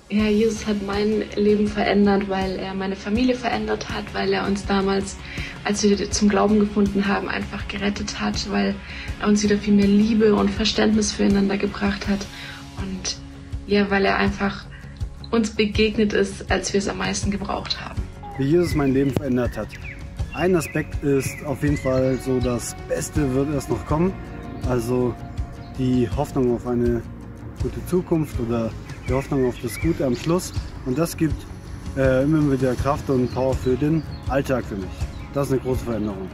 Ja, Jesus hat mein Leben verändert, weil er meine Familie verändert hat, weil er uns damals, als wir zum Glauben gefunden haben, einfach gerettet hat, weil er uns wieder viel mehr Liebe und Verständnis füreinander gebracht hat und ja, weil er einfach uns begegnet ist, als wir es am meisten gebraucht haben. Wie Jesus mein Leben verändert hat. Ein Aspekt ist auf jeden Fall so, das Beste wird erst noch kommen, also die Hoffnung auf eine gute Zukunft oder die Hoffnung auf das Gute am Schluss. Und das gibt immer wieder Kraft und Power für den Alltag für mich. Das ist eine große Veränderung.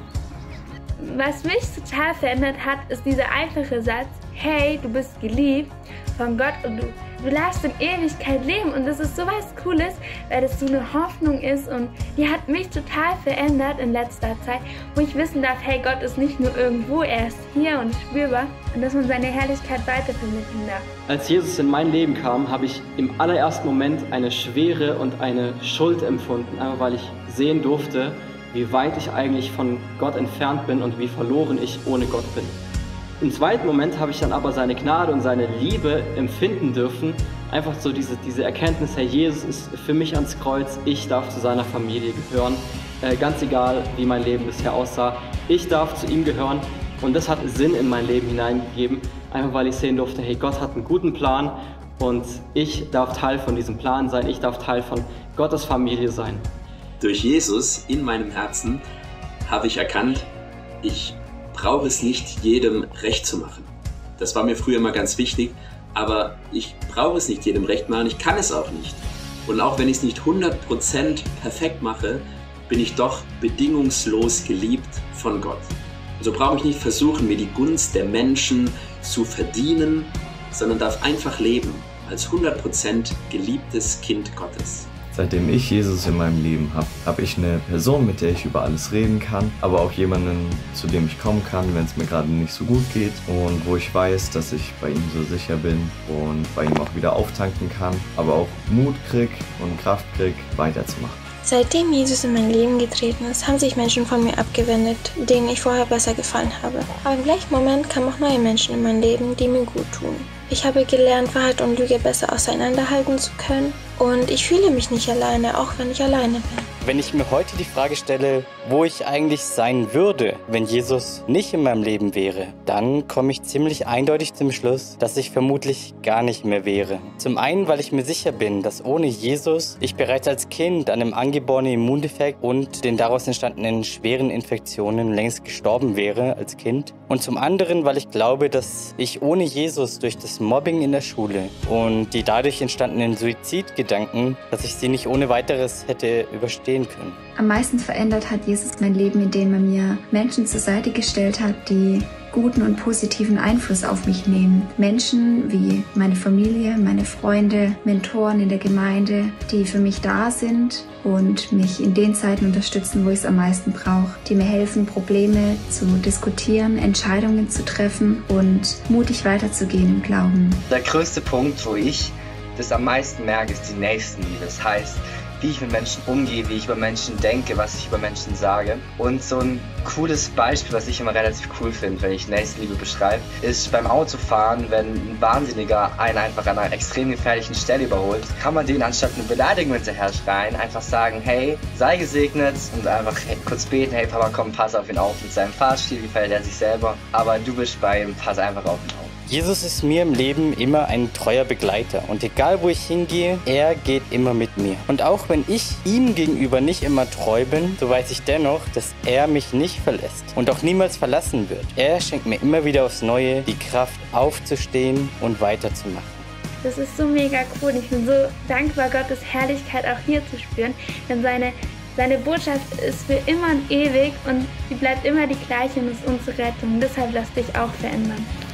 Was mich total verändert hat, ist dieser einfache Satz: Hey, du bist geliebt von Gott und du darfst in Ewigkeit leben. Und das ist so was Cooles, weil das so eine Hoffnung ist und die hat mich total verändert in letzter Zeit, wo ich wissen darf, hey, Gott ist nicht nur irgendwo, er ist hier und spürbar und dass man seine Herrlichkeit weitervermitteln darf. Als Jesus in mein Leben kam, habe ich im allerersten Moment eine Schwere und eine Schuld empfunden, einfach weil ich sehen durfte, wie weit ich eigentlich von Gott entfernt bin und wie verloren ich ohne Gott bin. Im zweiten Moment habe ich dann aber seine Gnade und seine Liebe empfinden dürfen. Einfach so diese Erkenntnis, Herr Jesus ist für mich ans Kreuz, ich darf zu seiner Familie gehören. Ganz egal, wie mein Leben bisher aussah, ich darf zu ihm gehören. Und das hat Sinn in mein Leben hineingegeben, einfach weil ich sehen durfte, hey, Gott hat einen guten Plan und ich darf Teil von diesem Plan sein, ich darf Teil von Gottes Familie sein. Durch Jesus in meinem Herzen habe ich erkannt, ich brauche es nicht, jedem recht zu machen. Das war mir früher immer ganz wichtig, aber ich brauche es nicht jedem recht machen, ich kann es auch nicht. Und auch wenn ich es nicht 100% perfekt mache, bin ich doch bedingungslos geliebt von Gott. Also brauche ich nicht versuchen, mir die Gunst der Menschen zu verdienen, sondern darf einfach leben als 100% geliebtes Kind Gottes. Seitdem ich Jesus in meinem Leben habe, habe ich eine Person, mit der ich über alles reden kann, aber auch jemanden, zu dem ich kommen kann, wenn es mir gerade nicht so gut geht und wo ich weiß, dass ich bei ihm so sicher bin und bei ihm auch wieder auftanken kann, aber auch Mut krieg und Kraft krieg, weiterzumachen. Seitdem Jesus in mein Leben getreten ist, haben sich Menschen von mir abgewendet, denen ich vorher besser gefallen habe. Aber im gleichen Moment kamen auch neue Menschen in mein Leben, die mir gut tun. Ich habe gelernt, Wahrheit und Lüge besser auseinanderhalten zu können und ich fühle mich nicht alleine, auch wenn ich alleine bin. Wenn ich mir heute die Frage stelle, wo ich eigentlich sein würde, wenn Jesus nicht in meinem Leben wäre, dann komme ich ziemlich eindeutig zum Schluss, dass ich vermutlich gar nicht mehr wäre. Zum einen, weil ich mir sicher bin, dass ohne Jesus ich bereits als Kind an einem angeborenen Immundefekt und den daraus entstandenen schweren Infektionen längst gestorben wäre als Kind. Und zum anderen, weil ich glaube, dass ich ohne Jesus durch das Mobbing in der Schule und die dadurch entstandenen Suizidgedanken, dass ich sie nicht ohne weiteres hätte überstehen können. Am meisten verändert hat Jesus mein Leben, indem er mir Menschen zur Seite gestellt hat, die guten und positiven Einfluss auf mich nehmen. Menschen wie meine Familie, meine Freunde, Mentoren in der Gemeinde, die für mich da sind und mich in den Zeiten unterstützen, wo ich es am meisten brauche. Die mir helfen, Probleme zu diskutieren, Entscheidungen zu treffen und mutig weiterzugehen im Glauben. Der größte Punkt, wo ich das am meisten merke, ist die Nächstenliebe. Das heißt, wie ich mit Menschen umgehe, wie ich über Menschen denke, was ich über Menschen sage. Und so ein cooles Beispiel, was ich immer relativ cool finde, wenn ich Nächstenliebe beschreibe, ist beim Autofahren, wenn ein Wahnsinniger einen einfach an einer extrem gefährlichen Stelle überholt, kann man den anstatt eine Beleidigung hinterher schreien, einfach sagen, hey, sei gesegnet und einfach kurz beten, hey Papa, komm, pass auf ihn auf. Mit seinem Fahrstil gefällt er sich selber, aber du bist bei ihm, pass einfach auf ihn auf. Jesus ist mir im Leben immer ein treuer Begleiter und egal wo ich hingehe, er geht immer mit mir. Und auch wenn ich ihm gegenüber nicht immer treu bin, so weiß ich dennoch, dass er mich nicht verlässt und auch niemals verlassen wird. Er schenkt mir immer wieder aufs Neue die Kraft aufzustehen und weiterzumachen. Das ist so mega cool. Ich bin so dankbar, Gottes Herrlichkeit auch hier zu spüren, denn seine Botschaft ist für immer und ewig und sie bleibt immer die gleiche und ist unsere Rettung. Deshalb lass dich auch verändern.